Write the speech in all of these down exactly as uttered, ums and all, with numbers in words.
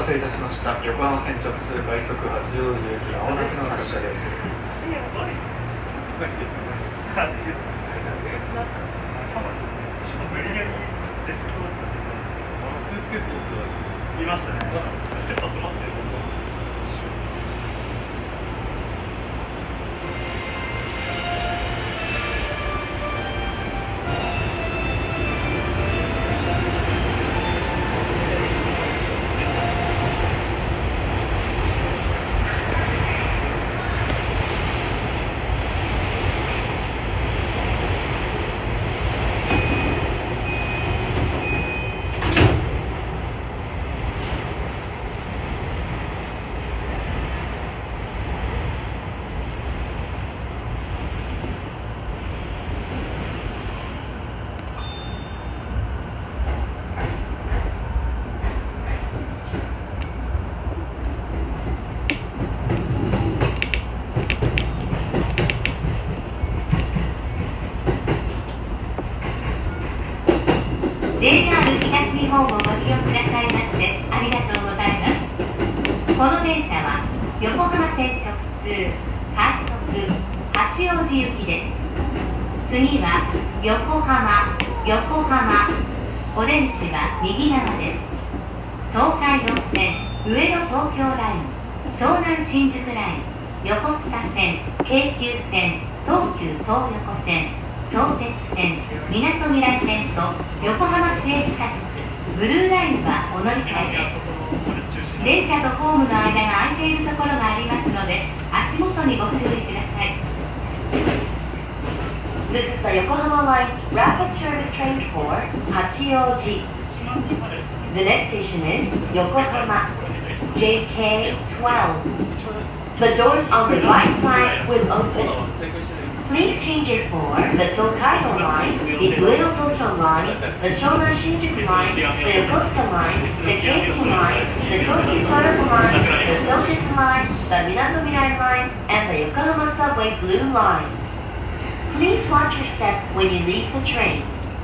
せいたしました。横浜線直通快速八王子行き青夏の発車です。 いましたね。切羽詰まってる。 ジェイアール 東日本をご利用くださいましてありがとうございます。この電車は横浜線直通快速八王子行きです。次は横浜、横浜。お出口は右側です。東海道線、上野東京ライン、湘南新宿ライン、横須賀線、京急線、東急東横線、相鉄線、みなとみらい線と横浜市営地下鉄ブルーラインはお乗り換えです。電車とホームの間が空いているところがありますので足元にご注意ください。 This is the Yokohama Line Rapid Service Train for Hachioji. The next station is Yokohama J K twelve. The doors on the right side will open. Please change it for the Tokaido Line, the Ueno Tokyo Line, the Shonan Shinjuku Line, the Yokosuka Line, the Keikyu Line, the Tokyu Toyoko Line, the Sotetsu Line, the Minato Mirai Line, and the Yokohama Subway Blue Line. Please watch your step when you leave the train.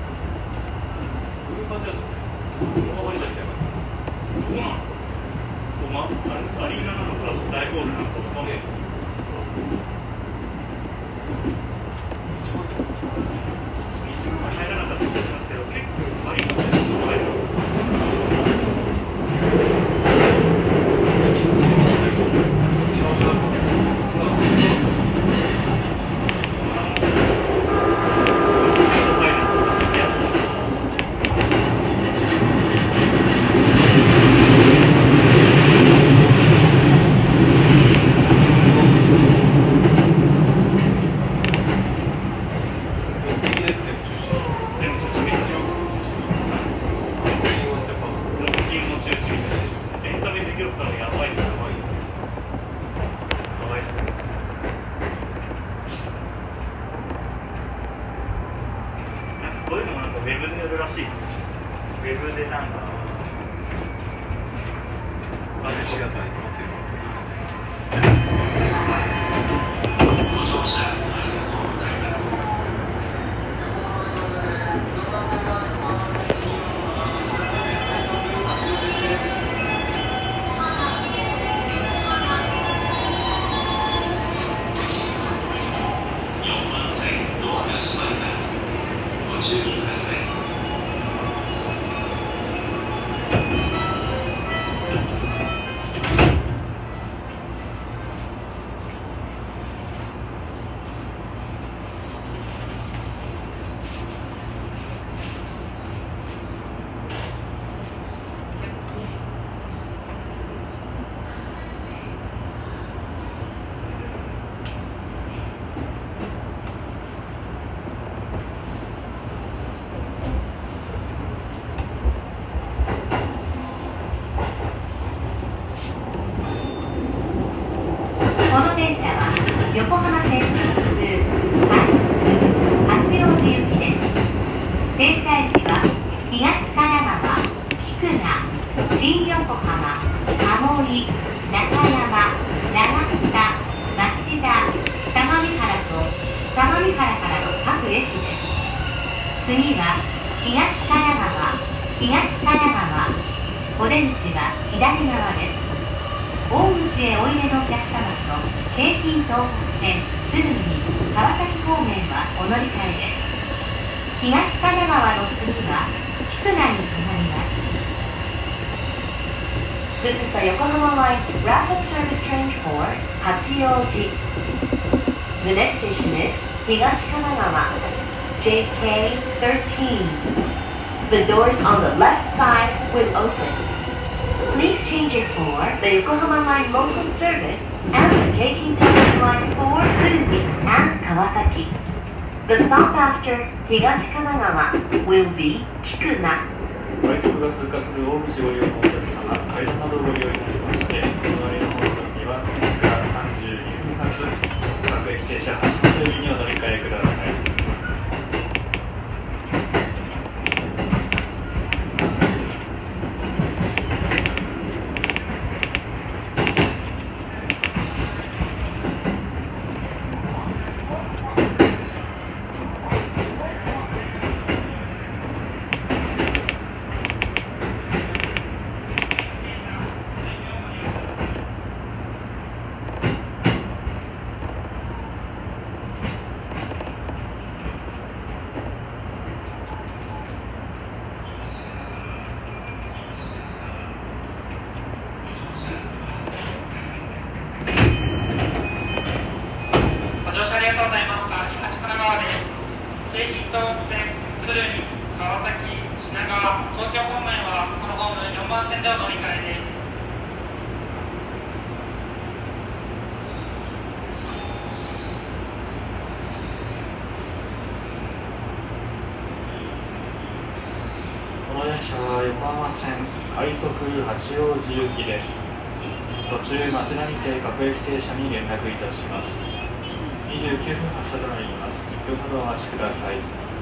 そういうのもなんかウェブでやるらしいです。ウェブでなんかあれしがたいと思ってる。横浜線直通快速八王子行きです。停車駅は東神奈川、菊名、新横浜、鴨居、中山、長北、町田、相模原と相模原からの各駅です。次は東神奈川、東神奈川。 お出口は左側です。大口へお入れのお客様と京浜東北線鶴見川崎方面はお乗り換えです。東神奈川の次は菊名に停まります。This is the Yokohama Line Rapid Service Train for Hachioji. The next station is 東神奈川 J K thirteen. The doors on the left side will open. Please change it for the Yokohama Line local service and the Keikei Town Line for Tsurumi and Kawasaki. The stop after 東神奈川 will be 菊名。 快速が通過する大口ご利用のお客様、階段などをご利用いただきまして、隣のホームには次からさんじゅうにふん発、各駅停車はちじゅう便にお乗り換えください。この電車は横浜線快速八王子行きです。途中町田にて各駅停車に連絡いたします。にじゅうきゅうふん発車となります。いっぷんほどお待ちください。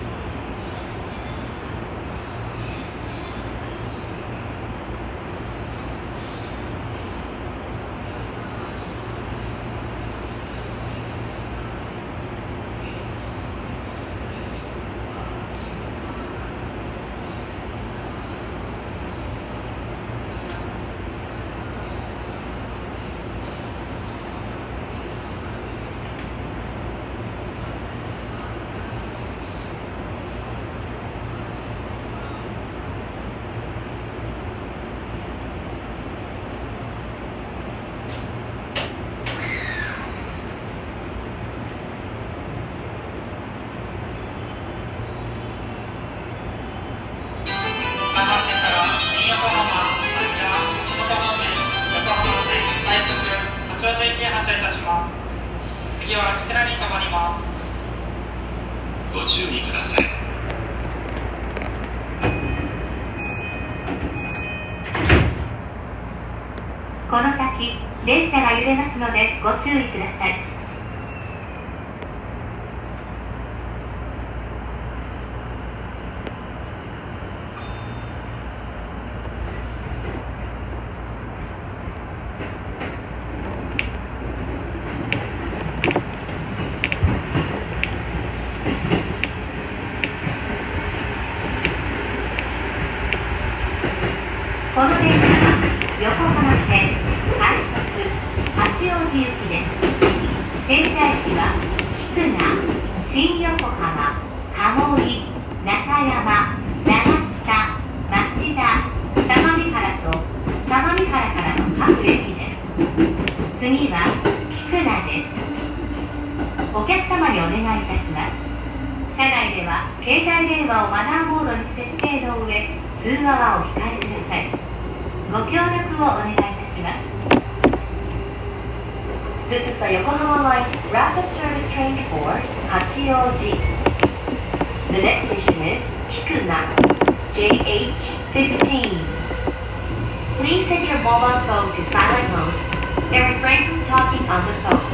次は菊名に停まります。ご注意ください。 この先、電車が揺れますのでご注意ください。この電車は横浜線快速八王子行きです。停車駅は菊名、新横浜、鴨居、中山、長津町田、相模原と相模原からの各駅です。次は菊名です。お客様にお願いいたします。車内では携帯電話をマナーモードに設定の上、通話はお控えください。ご協力をお願いいたします。This is the Yokohama Line Rapid Service Train for Hachioji. The next station is Kikuna, J H fifteen. Please set your mobile phone to silent mode and refrain from talking on the phone.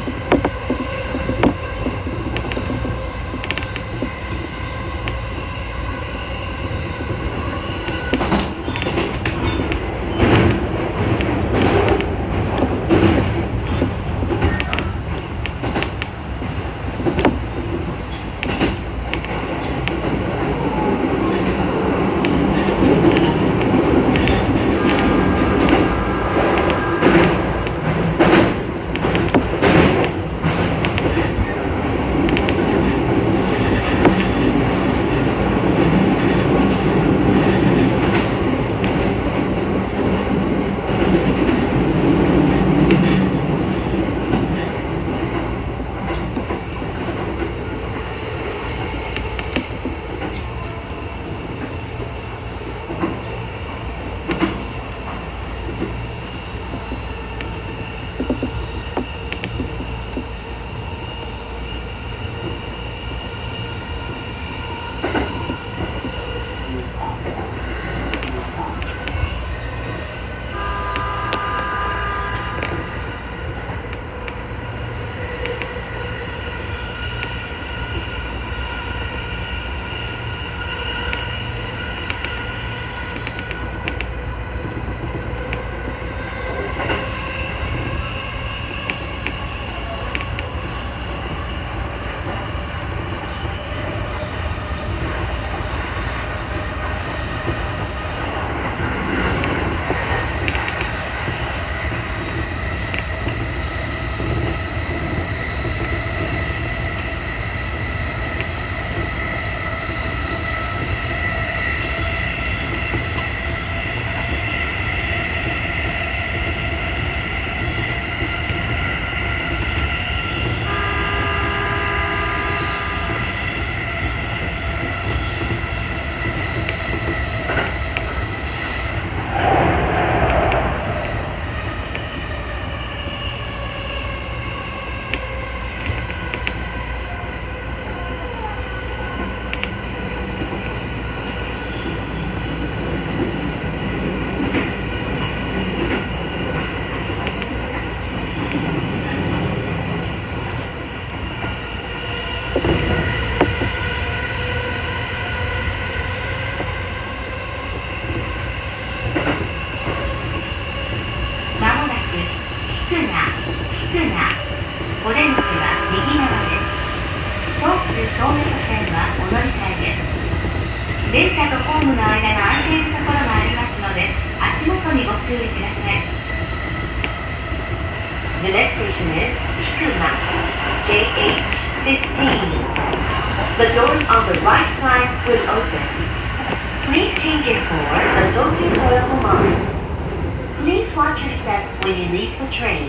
The doors on the right side will open. Please change it for the Tokyo Yokohama. Please watch your step when you leave the train.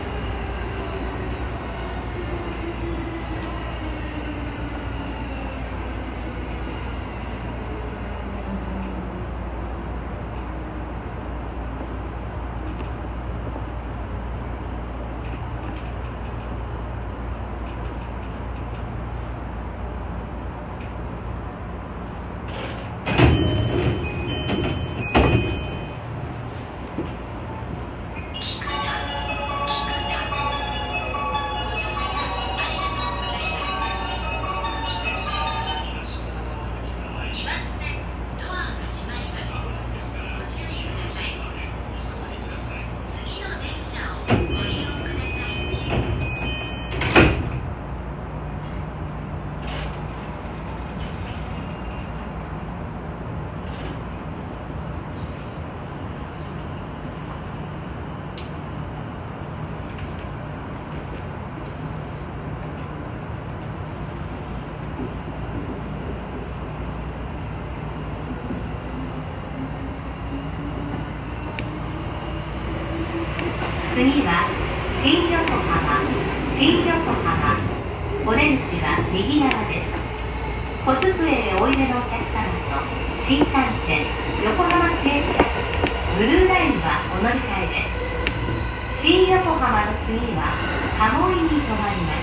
次は新横浜、新横浜。お出口は右側です。小机へおいでのお客様と新幹線横浜市営地下鉄ブルーラインはお乗り換えです。新横浜の次は鴨居に停まります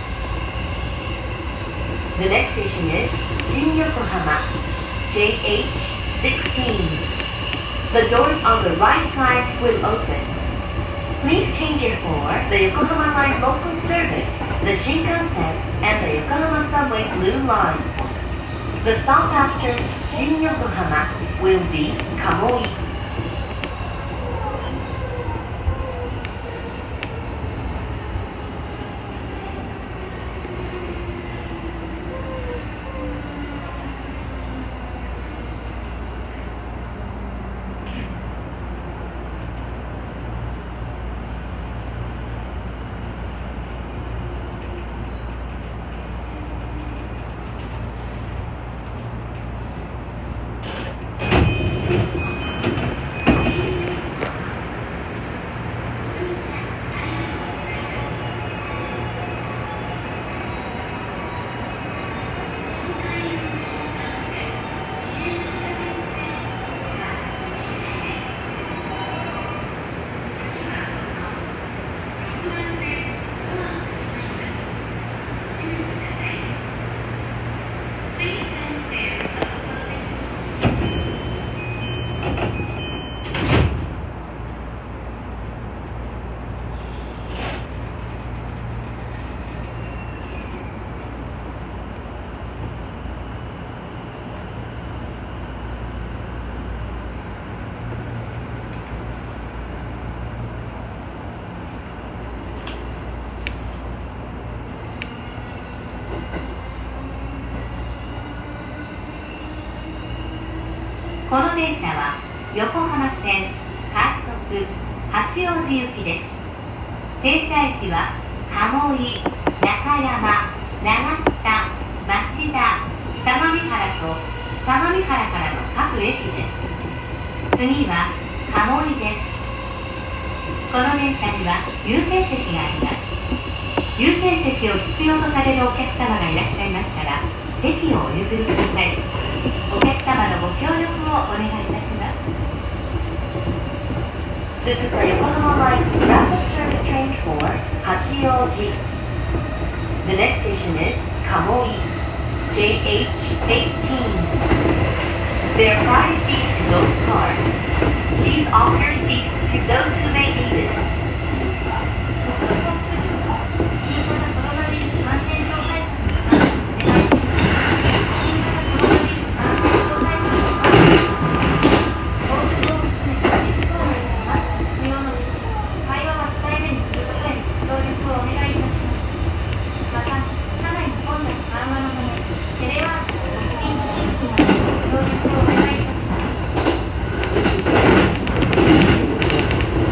。The next station is 新横浜 ジェイエイチシックスティーン. The doors on the right side will open. Please change it for the Yokohama Line local service, the Shinkansen, and the Yokohama Subway Blue Line. The stop after Shin Yokohama will be Kamoi. この電車は横浜線快速八王子行きです。停車駅は鴨居、中山、長津田、町田、相模原と相模原からの各駅です。次は鴨居です。この電車には優先席があります。優先席を必要とされるお客様がいらっしゃいましたら席をお譲りください。お客様のご協力をお願いいたします。This is the Yokohama Line rapid service train for Hachioji. The next station is Kamoi,ジェイエイチeighteen. There are five seats in those cars. Please offer your seat to those who may need it. 「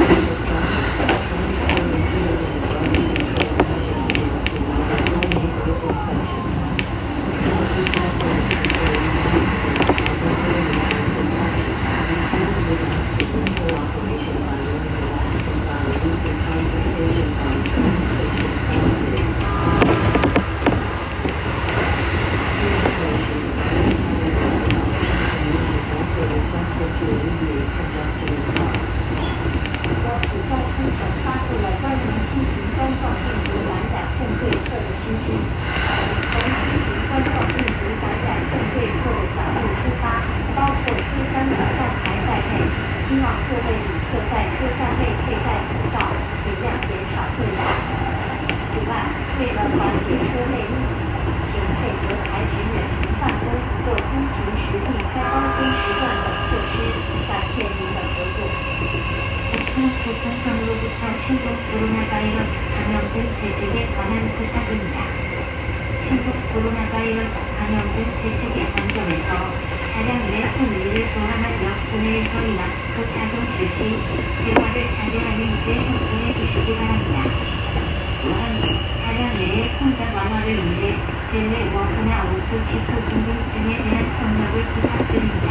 to alleviate congestion in cars. 若此交通省发布了专门新型冠状病毒感染症对策的通知，从新型冠状病毒感染症对策的角度出发，包括车厢的站台在内，希望各位旅客在车厢内佩戴口罩，尽量减少对话。此外，为了缓解车内密集，请配合采取远程办公或通勤时避开高峰时段等措施，感谢您的合作。교통상으로부터 신속 코로나 바이러스 감염증 대책에 관한 부탁입니다. 신속 코로나 바이러스 감염증 대책의 관점에서 차량 내 손위를 포함한 역군내에서 마스크 착용 실시, 대화를 자제하는 데 협조해 주시기 바랍니다. 또한 차량 내의 풍자 완화를 위해 실내 워크나 오프 키프 등등등에 대한 협력을 부탁드립니다.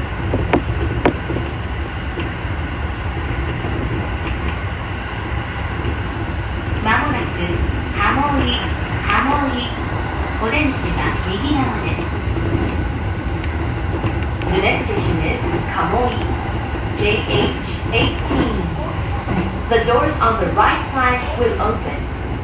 마모나크, 가모이, 가모이, 오렌지가 미기나와데스. The next station is Kamoi, J H eighteen. The doors on the right side will open.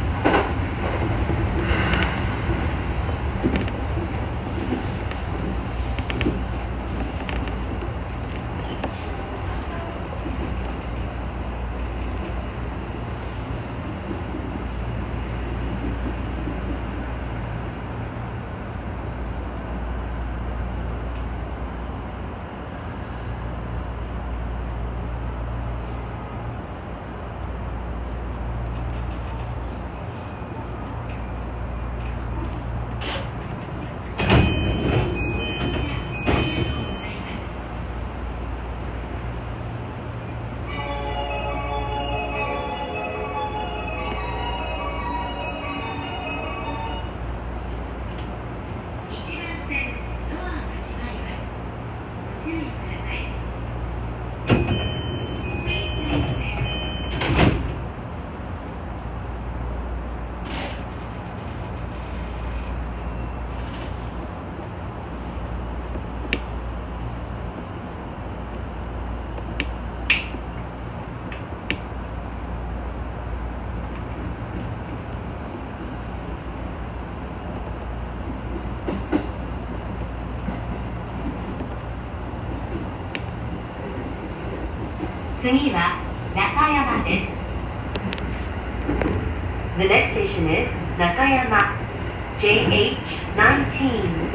The next station is Nakayama, J H nineteen.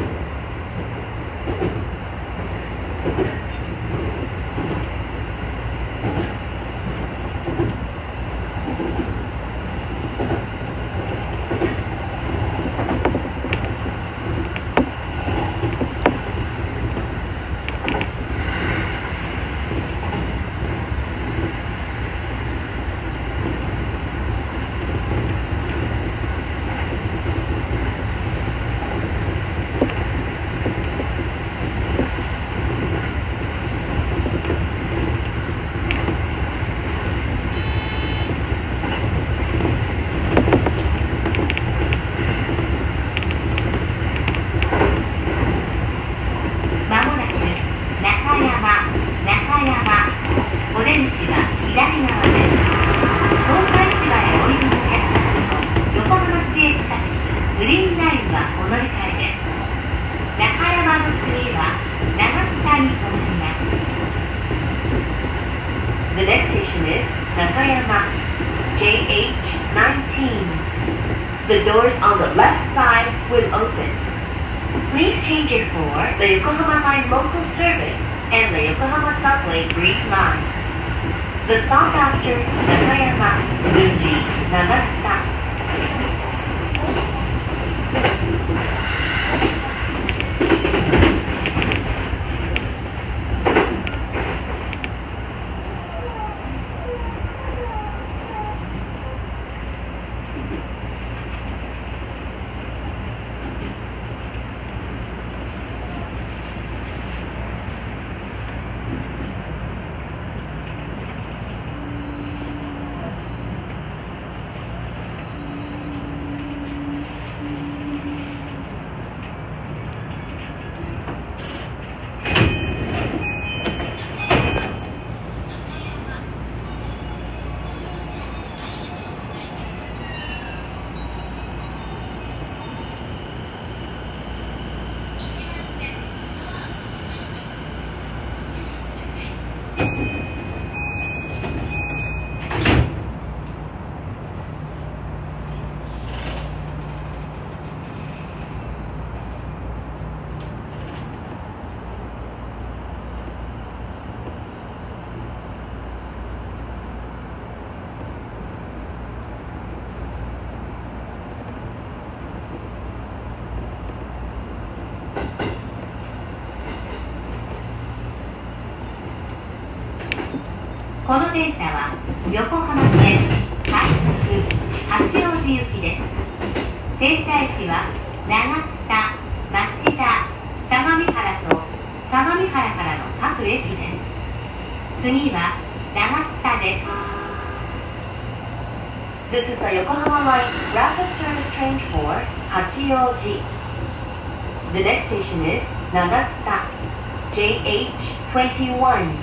The next station is Nakayama, J H nineteen. The doors on the left side will open. Please change it for the Yokohama Line local service and the Yokohama Subway Green Line. The stop after Nakayama will be Nagasta. この電車は横浜線快速八王子行きです。停車駅は長津田、町田、相模原と相模原からの各駅です。次は長津田です。This is the Yokohama Line Rapid Service Train for Hachioji. The next station is Nagatsuta, J H twenty-one.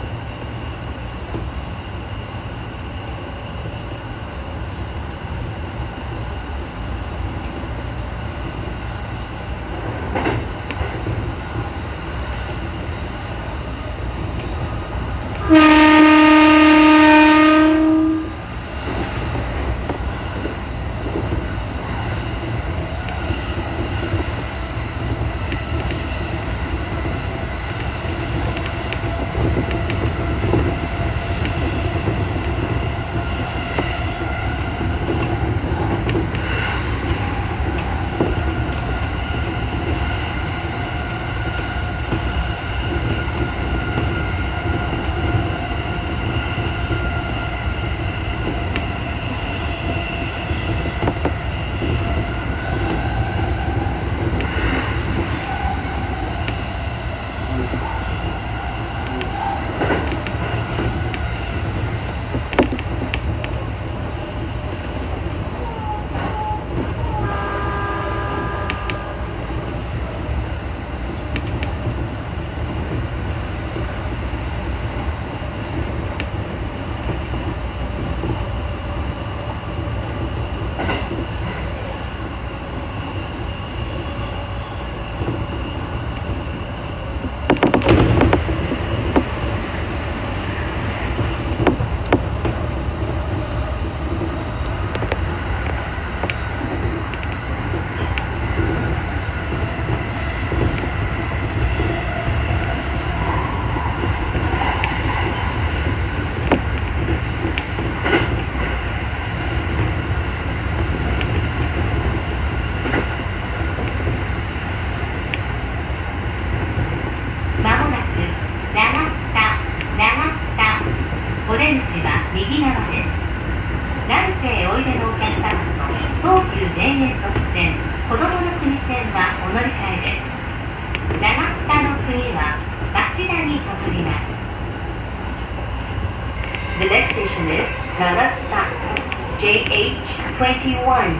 長津田 J H twenty-one.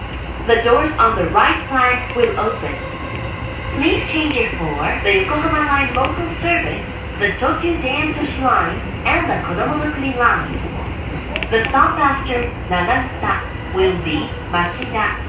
The doors on the right flank will open. Please change it for the Yokohama Line local service, the Tokyu Dan-Toshi Line, and the Kodomonokuni Line. The stop after Nagatsuta will be Machida.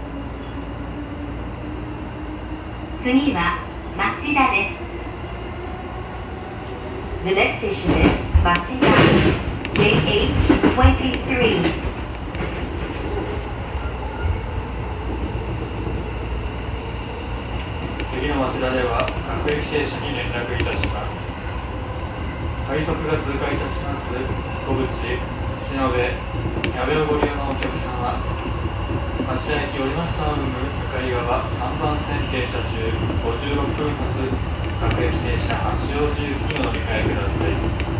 次は町田です。 The next station is Machidaジェイエイチにじゅうさん。 次の町田では各駅停車に連絡いたします。快速が通過いたします小淵、篠部、矢部をご利用のお客様、町田駅降りましたホーム向かい側さんばん線停車中ごじゅうろっぷん発各駅停車八王子行きにお乗り換えください。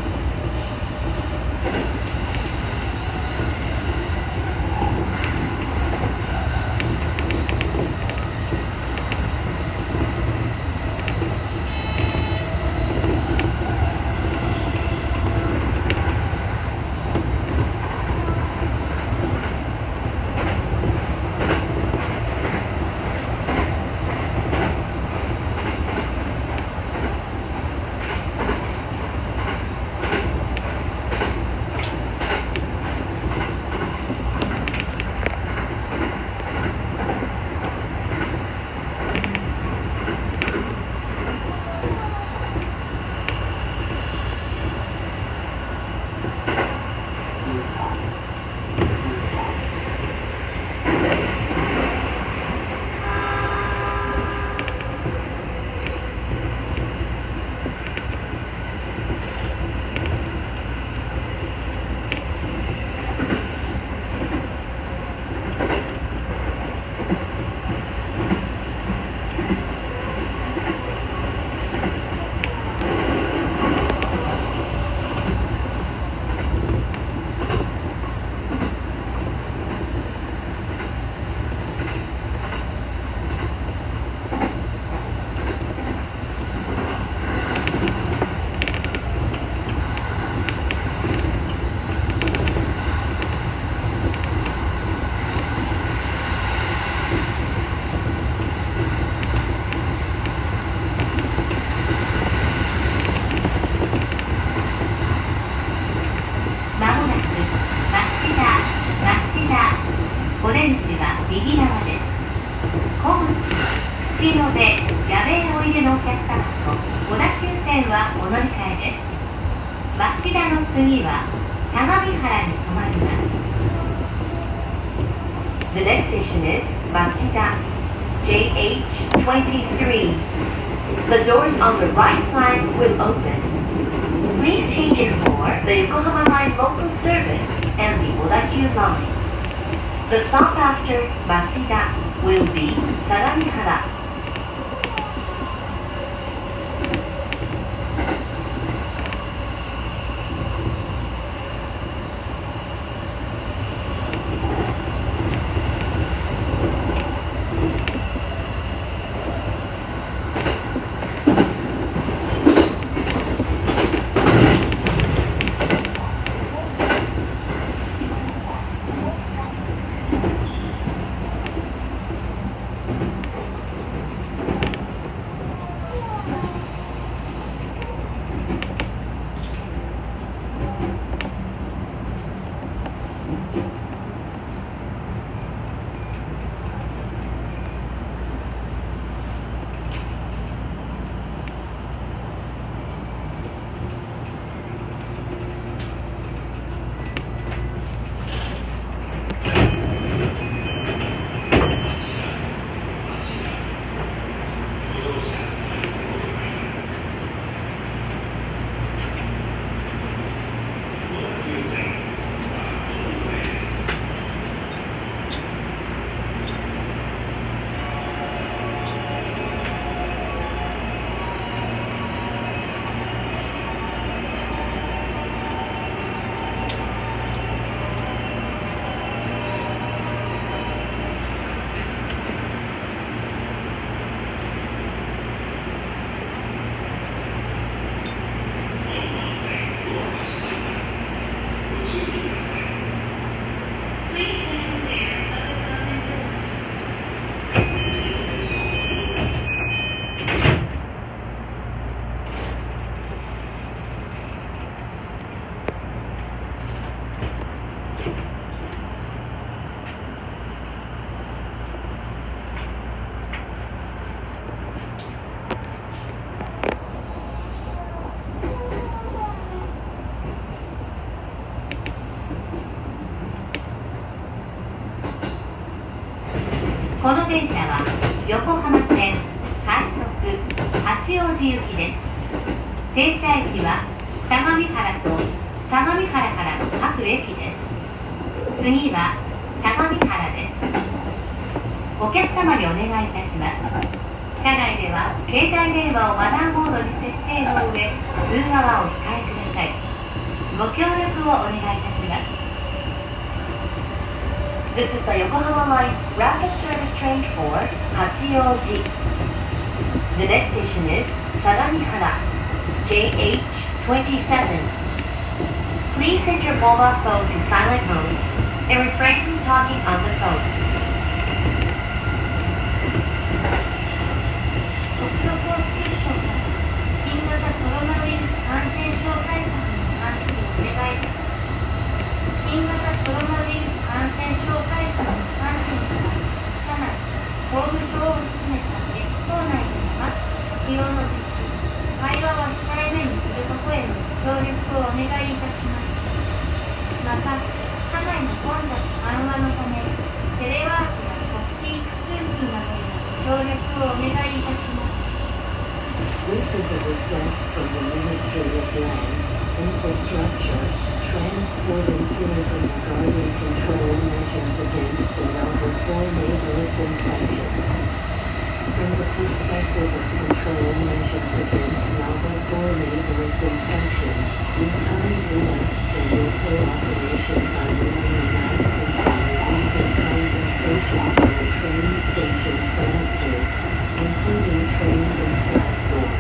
The next station is Machidaジェイエイチにじゅうさん. The doors on the right side will open. Please change it for the Yokohama Line local service and the Odakyu Line. The stop after Machida will be Sagamihara. 横浜線快速八王子行きです。停車駅は相模原と相模原からの各駅です。次は相模原です。お客様にお願いいたします。車内では携帯電話をマナーモードに設定の上、通話はお控えください。ご協力をお願いいたします。This is the Yokohama Line Rapid Service Train for Hachioji. The next station is Sagamihara, J H twenty-seven. Please set your mobile phone to silent mode and refrain from talking on the phone. 国土交通省から新型コロナウイルス感染症対策に関するお願いです。新型コロナウイルス感染症対策に関係した車内、ホーム上を含めた駅構内でのマスク着用の実施、会話は控えめにすることへの協力をお願いいたします。また、車内の混雑緩和のため、テレワークやオフピーク通勤などへの協力をお願いいたします。 This is a request from the Ministry of Land, Infrastructure, Transport and Tourism regarding control measures against the Level four neighborhood infections. From the perspective of control measures against Level four neighborhood infections, we kindly ask for your cooperation by wearing a mask and receiving concentration on the train station premises, including trains and platforms.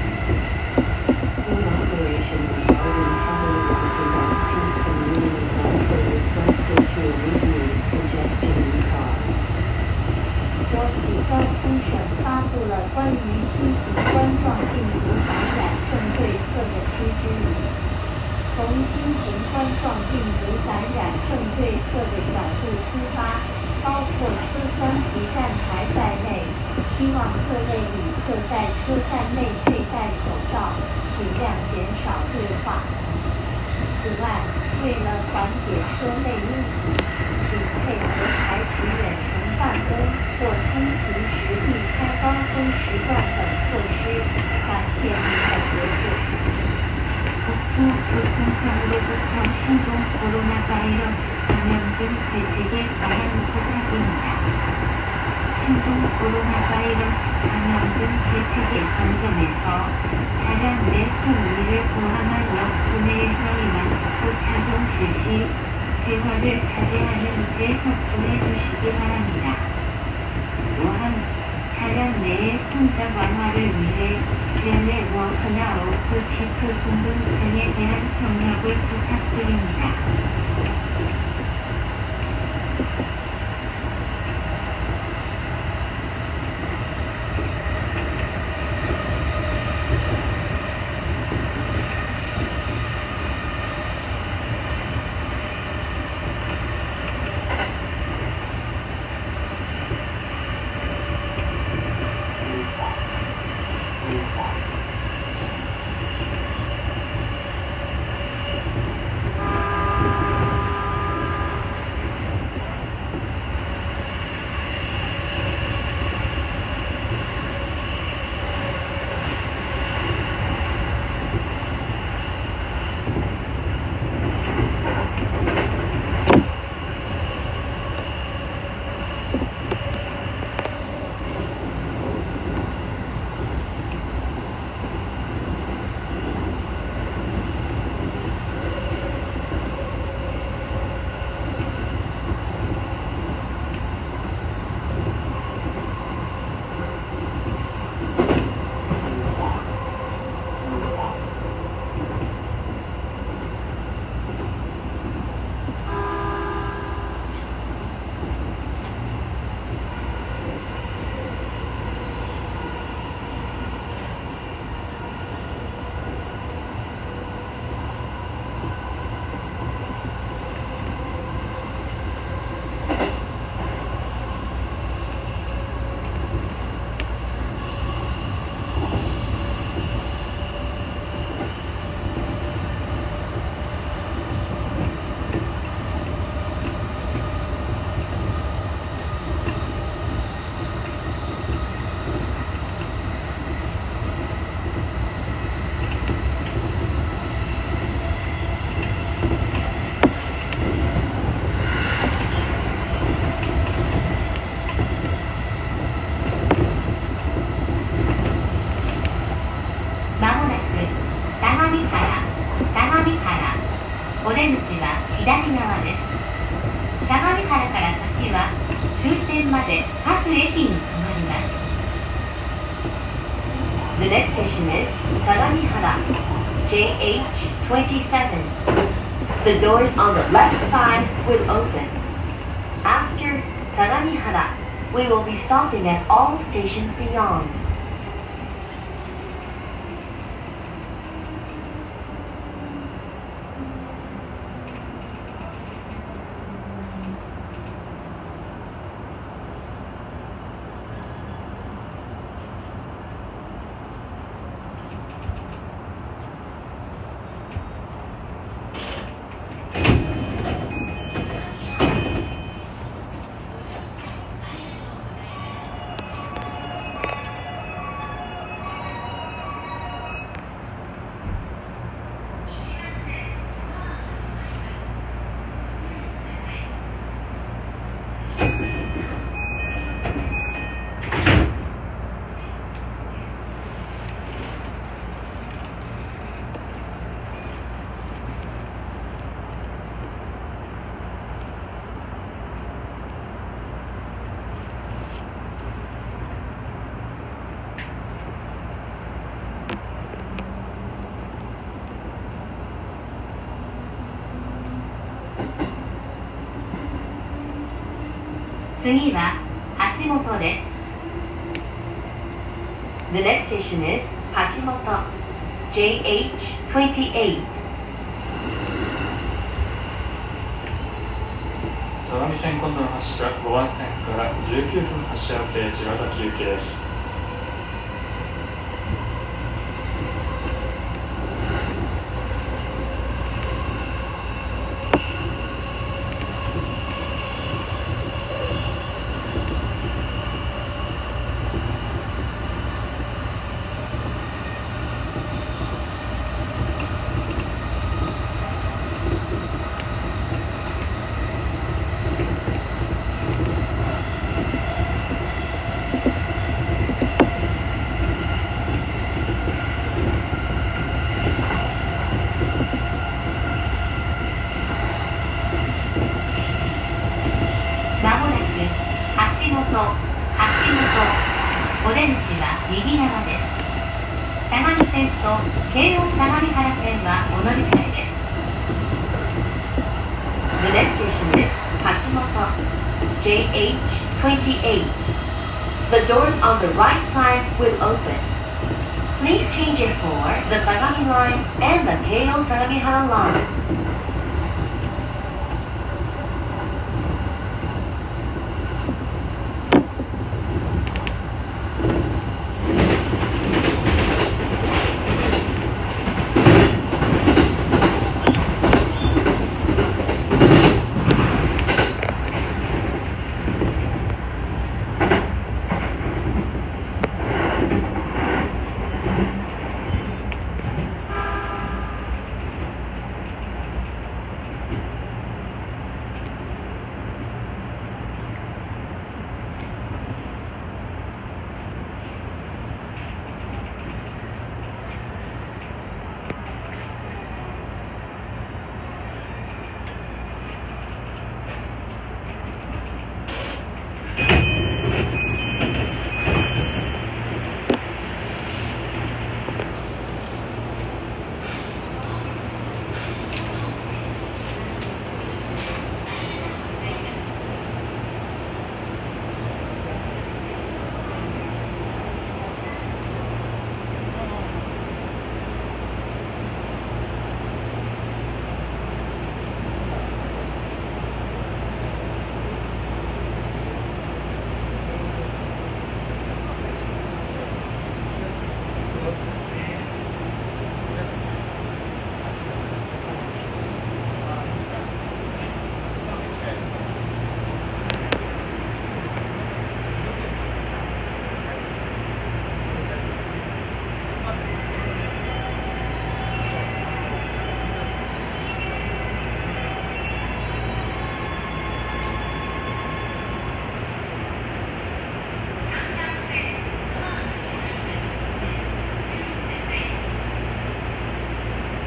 Cooperation regarding teleworking off-peak commuting is also requested to alleviate congestion in cars. 国土交通省发布了关于新型冠状病毒感染症对策的通知语。从新型冠状病毒感染症对策的角度出发，包括车厢及站台在内，希望各类旅客在车站内佩戴口罩，尽量减少对话。此外，为了缓解车内密集，请配合采取远程办公或通勤时避开高峰时段等措施，感谢您的合作。国土交通省で新型コロナウイルス감염증 대책에 관한 부탁입니다. 신종 코로나 바이러스 감염증 대책의 관점에서 차량 내 품위를 포함한 역분해에서의 마스크 착용 실시, 대화를 자제하는 데 협조해 주시기 바랍니다. 또한 차량 내의 풍적 완화를 위해 헬레 워크나 오프피크 공동 등에 대한 협력을 부탁드립니다. 見原、相模原。お出口は左側です。相模原から先は終点まで各駅に止まります。The next station is 相模原 ジェイエイチにじゅうなな. The doors on the left side will open. After 相模原, we will be stopping at all stations beyond. 次は橋本です。The next station is 橋本 ジェイエイチにじゅうはち. 相模線今度の発車ごばん線からじゅうきゅうふん発車予定千葉田急行です。右側です。相模線と京王相模原線はお乗り換えです。The next station is 橋本 ジェイエイチにじゅうはち. The doors on the right side will open. Please change it for the Sagami Line and the Keio Sagamihara Line. ま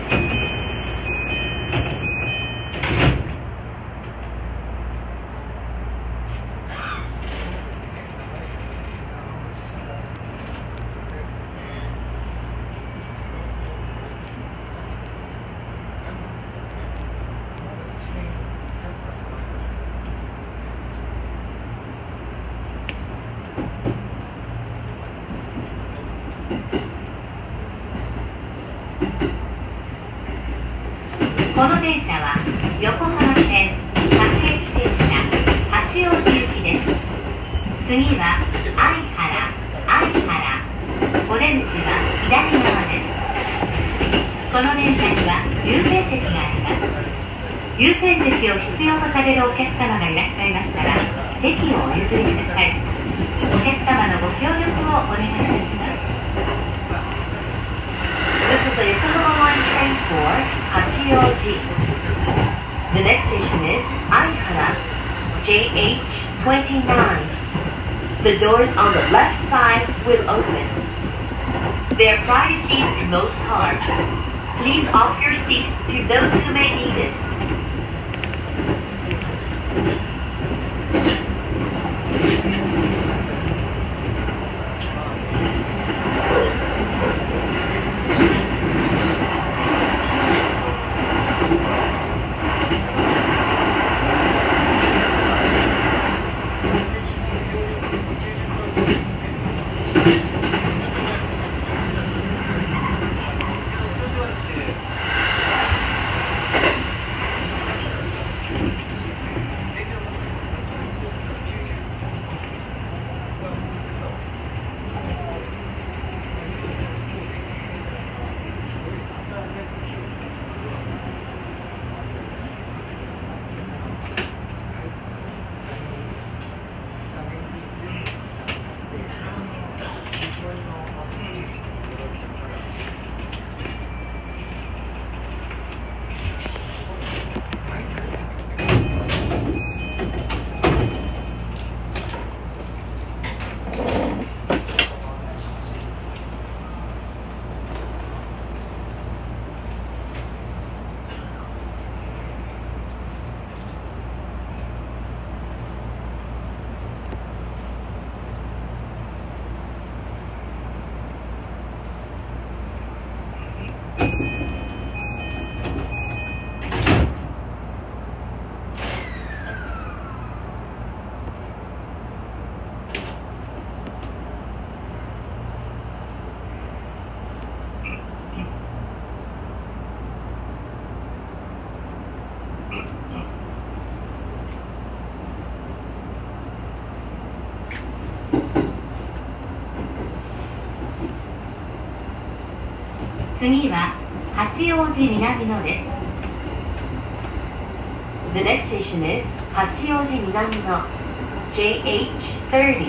この電車は横浜線各駅停車八王子行きです。次は相原、相原、お出口は左側です。この電車には優先席があります。優先席を必要とされるお客様がいらっしゃいましたら席をお譲りください。お客様のご協力をお願いいたします。This is a Yokohama Line train for Hachioji. The next station is Aihara, J H twenty-nine. The doors on the left side will open. There are private seats in most cars. Please offer your seat to those who may need it.次は八王子南野です。The next station is 八王子南野 J H thirty.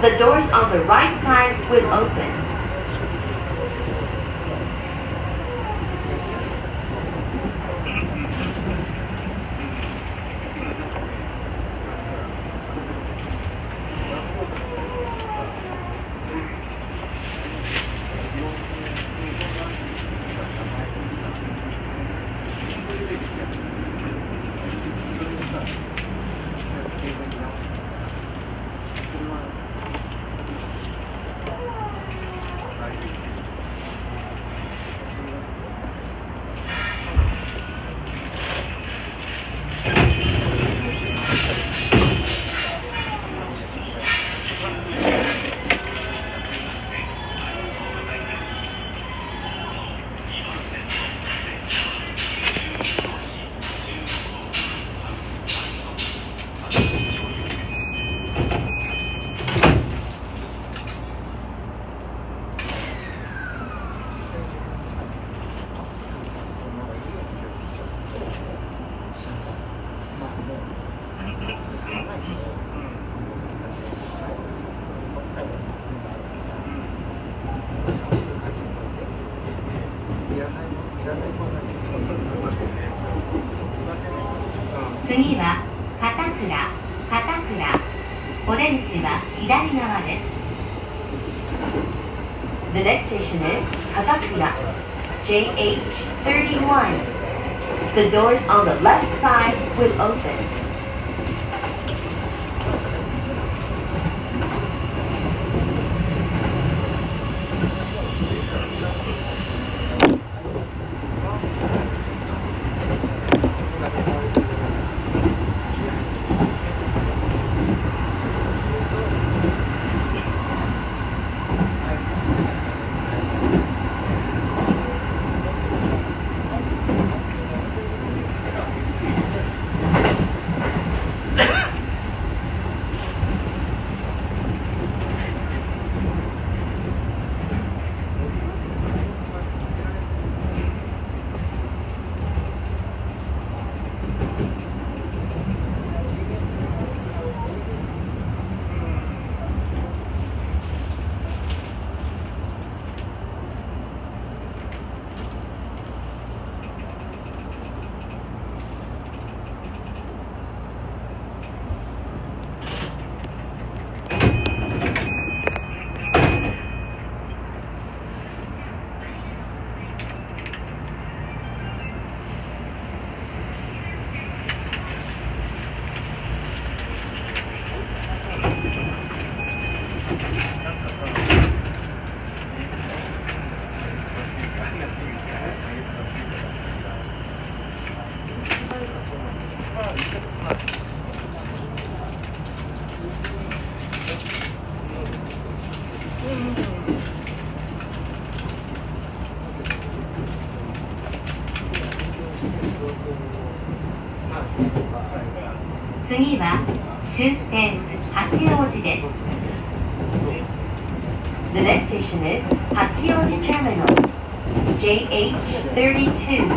The doors on the right side will open.次は片倉、片倉。お出口は左側です。The next station is Katakura, J H thirty-one. The doors on the left side will open. 次は終点八王子です。The next station is 八王子 Terminal, J H thirty-two.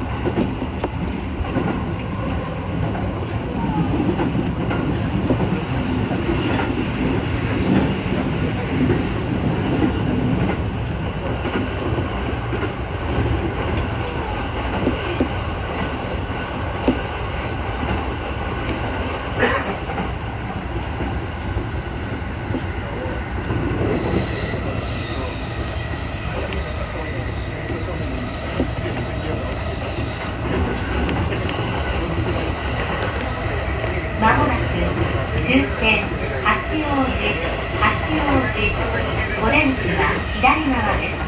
まもなく終点八王子、八王子。お出口は左側です。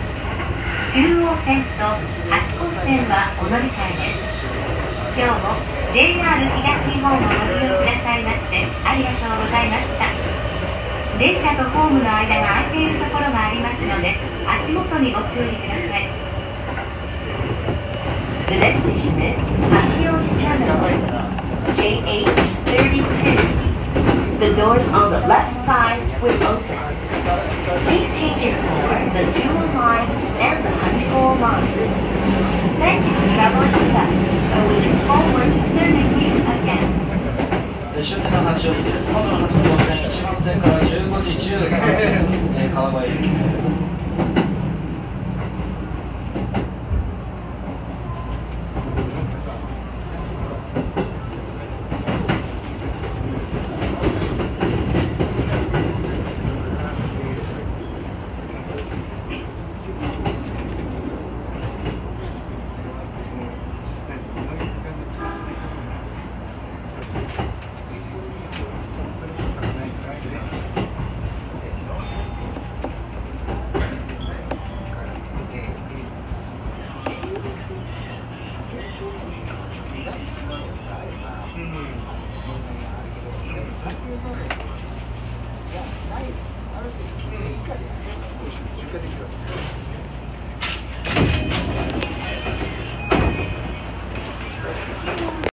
中央線と八高線はお乗り換えです。今日も ジェイアール 東日本をご利用くださいましてありがとうございました。電車とホームの間が空いているところがありますので足元にご注意ください。The next station is 八王子 Terminal, J H thirty-two. The doors on the left side will open. Please change it for the Jewel line and the Hachiko line. Thank you for traveling with us, and we look forward to serving you again. 終点の八王子です。今度の八王子線いちばん線からじゅうごじじゅうはちふん、えー、川越行きです。 出荷できる。